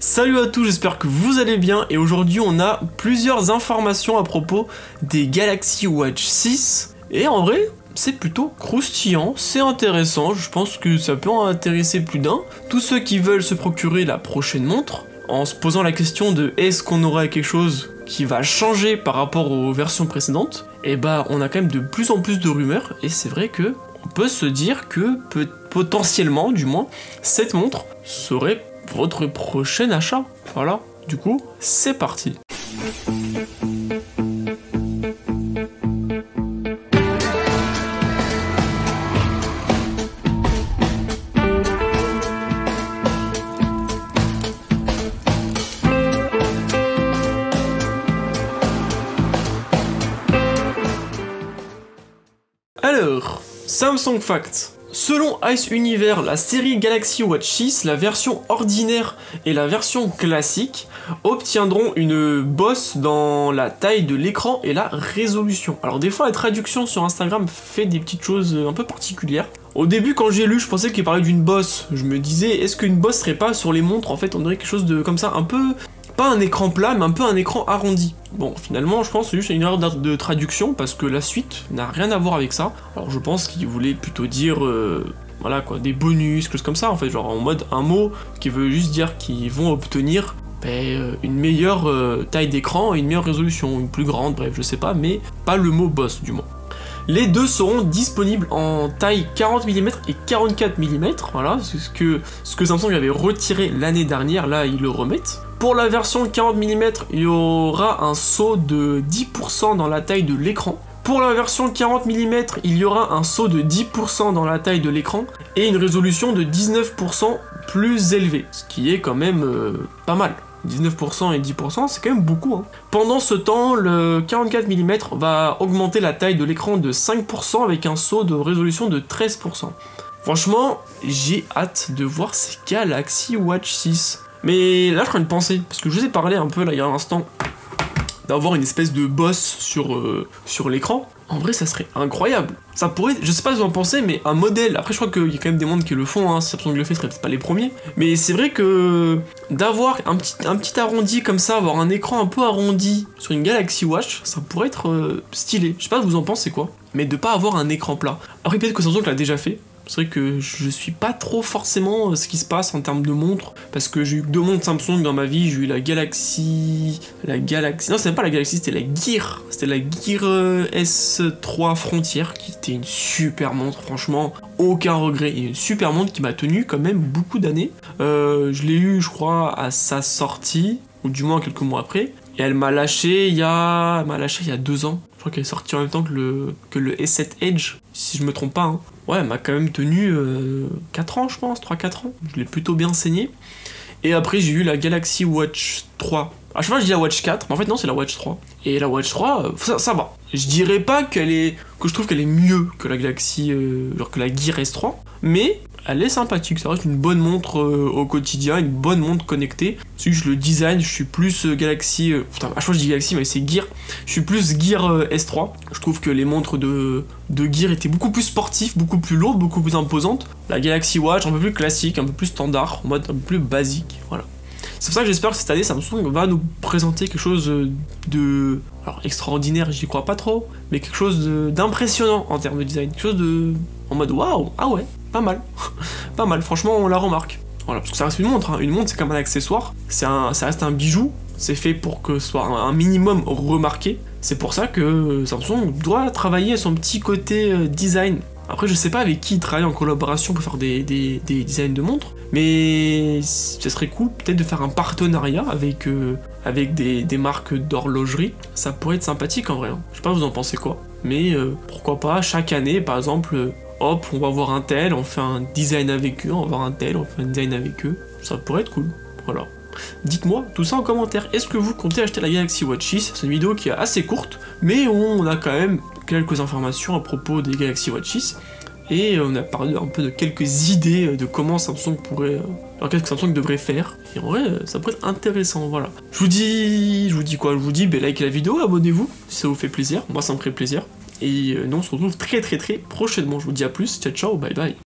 Salut à tous, j'espère que vous allez bien et aujourd'hui on a plusieurs informations à propos des Galaxy Watch 6 et en vrai c'est plutôt croustillant, c'est intéressant, je pense que ça peut en intéresser plus d'un. Tous ceux qui veulent se procurer la prochaine montre en se posant la question de est-ce qu'on aura quelque chose qui va changer par rapport aux versions précédentes, et bah on a quand même de plus en plus de rumeurs et c'est vrai que on peut se dire que potentiellement du moins cette montre serait votre prochain achat. Voilà, du coup, c'est parti. Alors, Samsung Facts. Selon Ice Universe, la série Galaxy Watch 6, la version ordinaire et la version classique obtiendront une bosse dans la taille de l'écran et la résolution. Alors des fois la traduction sur Instagram fait des petites choses un peu particulières. Au début quand j'ai lu je pensais qu'il parlait d'une bosse. Je me disais est-ce qu'une bosse serait pas sur les montres? En fait on dirait quelque chose de comme ça un peu... Pas un écran plat, mais un peu un écran arrondi. Bon, finalement, je pense que c'est juste une erreur de traduction, parce que la suite n'a rien à voir avec ça. Alors je pense qu'il voulait plutôt dire, voilà quoi, des bonus, quelque chose comme ça, en fait, genre en mode un mot qui veut juste dire qu'ils vont obtenir une meilleure taille d'écran et une meilleure résolution, une plus grande, bref, je sais pas, mais pas le mot boss, du moins. Les deux seront disponibles en taille 40 mm et 44 mm, voilà, c'est ce que Samsung avait retiré l'année dernière, là ils le remettent. Pour la version 40 mm, il y aura un saut de 10% dans la taille de l'écran. Pour la version 40 mm, il y aura un saut de 10% dans la taille de l'écran et une résolution de 19% plus élevée, ce qui est quand même pas mal. 19% et 10%, c'est quand même beaucoup. Hein. Pendant ce temps, le 44 mm va augmenter la taille de l'écran de 5% avec un saut de résolution de 13%. Franchement, j'ai hâte de voir ces Galaxy Watch 6. Mais là, je train de penser, parce que je vous ai parlé un peu là il y a un instant, d'avoir une espèce de bosse sur l'écran. En vrai, ça serait incroyable. Ça pourrait, je sais pas ce que vous en pensez, mais un modèle, après je crois qu'il y a quand même des montres qui le font, hein, si Samsung le fait, ce serait peut-être pas les premiers. Mais c'est vrai que d'avoir un petit arrondi comme ça, avoir un écran un peu arrondi sur une Galaxy Watch, ça pourrait être stylé. Je sais pas ce que vous en pensez quoi, mais de pas avoir un écran plat. Après peut-être que Samsung l'a déjà fait. C'est vrai que je suis pas trop forcément ce qui se passe en termes de montres, parce que j'ai eu deux montres Samsung dans ma vie, j'ai eu la Galaxy... Non, c'est même pas la Galaxy, c'était la Gear. C'était la Gear S3 Frontier, qui était une super montre, franchement, aucun regret. Et une super montre qui m'a tenu quand même beaucoup d'années. Je l'ai eu, je crois, à sa sortie, ou du moins quelques mois après, et elle m'a lâché il y a 2 ans. Je crois qu'elle est sortie en même temps que le S7 Edge, si je me trompe pas, hein. Ouais, elle m'a quand même tenu 4 ans, je pense, 3-4 ans. Je l'ai plutôt bien saigné. Et après, j'ai eu la Galaxy Watch 3. À chaque fois, je dis la Watch 4, mais en fait, non, c'est la Watch 3. Et la Watch 3, ça va. Je dirais pas que je trouve qu'elle est mieux que la Galaxy, genre que la Gear S3, mais elle est sympathique. Ça reste une bonne montre au quotidien, une bonne montre connectée. Si je le design, je suis plus Galaxy... putain, à chaque fois, je dis Galaxy, mais c'est Gear. Je suis plus Gear S3. Je trouve que les montres de Gear étaient beaucoup plus sportives, beaucoup plus lourdes, beaucoup plus imposantes. La Galaxy Watch, un peu plus classique, un peu plus standard, en mode un peu plus basique, voilà. C'est pour ça que j'espère que cette année, Samsung va nous présenter quelque chose de... Alors, extraordinaire, j'y crois pas trop, mais quelque chose d'impressionnant en termes de design. Quelque chose de... en mode waouh, ah ouais, pas mal. Pas mal, franchement, on la remarque. Voilà, parce que ça reste une montre, hein. Une montre, c'est comme un accessoire. Ça reste un bijou. C'est fait pour que ce soit un minimum remarqué. C'est pour ça que Samsung doit travailler son petit côté design. Après, je sais pas avec qui il travaille en collaboration pour faire des designs de montres, mais ce serait cool peut-être de faire un partenariat avec des marques d'horlogerie. Ça pourrait être sympathique en vrai. Hein. Je sais pas, vous en pensez quoi, mais pourquoi pas chaque année, par exemple, hop, on va voir un tel, on fait un design avec eux, on va voir un tel, on fait un design avec eux. Ça pourrait être cool. Voilà. Dites-moi tout ça en commentaire. Est-ce que vous comptez acheter la Galaxy Watch 6? C'est une vidéo qui est assez courte, mais on a quand même quelques informations à propos des Galaxy Watch 6. Et on a parlé un peu de quelques idées de comment Samsung pourrait... alors qu'est-ce que Samsung devrait faire. Et en vrai, ça pourrait être intéressant, voilà. Je vous dis quoi? Je vous dis, likez la vidéo, abonnez-vous, si ça vous fait plaisir. Moi, ça me ferait plaisir. Et nous, on se retrouve très prochainement. Je vous dis à plus, ciao, ciao, bye bye.